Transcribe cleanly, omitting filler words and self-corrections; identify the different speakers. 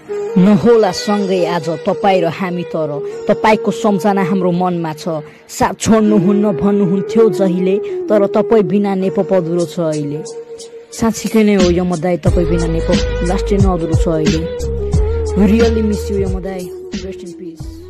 Speaker 1: नहोला सँगै आज तपाईँ र हामी, तर तपाईँको सम्झना हाम्रो मनमा छ। साथ छोड्नुहुन्न भन्नुहुन्थ्यो जहिले, तर तपाईँ बिना नेपो पधुरो छ अहिले। साँच्चीकै नै हो यमदाई, तपाईँ बिना नेपो लास्टै नै अधुरो छ अहिले। रियली मिस यु यमदाई, रेस्ट इन पिस।